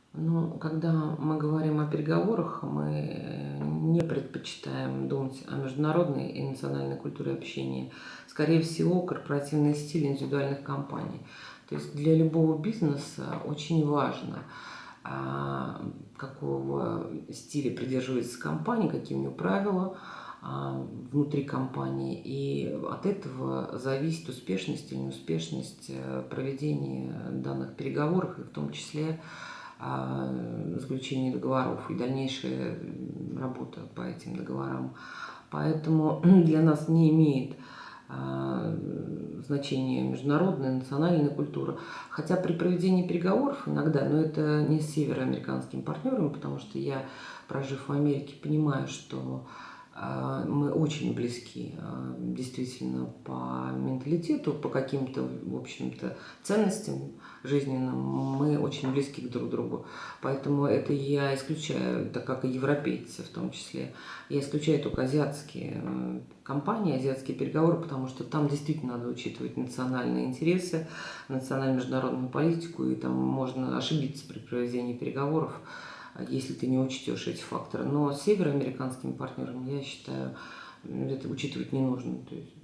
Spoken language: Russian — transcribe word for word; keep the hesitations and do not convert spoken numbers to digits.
Ну, когда мы говорим о переговорах, мы не предпочитаем думать о международной и национальной культуре общения. Скорее всего, корпоративный стиль индивидуальных компаний. То есть для любого бизнеса очень важно, а, какого стиля придерживается компания, какие у нее правила а, внутри компании. И от этого зависит успешность или неуспешность э, проведения данных переговоров, и в том числе а, заключение договоров и дальнейшая работа по этим договорам. Поэтому для нас не имеет а, значения международная, национальная культура. Хотя при проведении переговоров иногда, но это не с североамериканскими партнерами, потому что я, прожив в Америке, понимаю, что а, мы очень близки, а, действительно, по менталитету, по каким-то, в общем-то, ценностям жизненным, мы очень близки друг к другу. Поэтому это я исключаю, так как и европейцы в том числе. Я исключаю только азиатские э, компании, азиатские переговоры, потому что там действительно надо учитывать национальные интересы, национальную международную политику, и там можно ошибиться при проведении переговоров, если ты не учтешь эти факторы. Но с североамериканскими партнерами, я считаю, это учитывать не нужно. То есть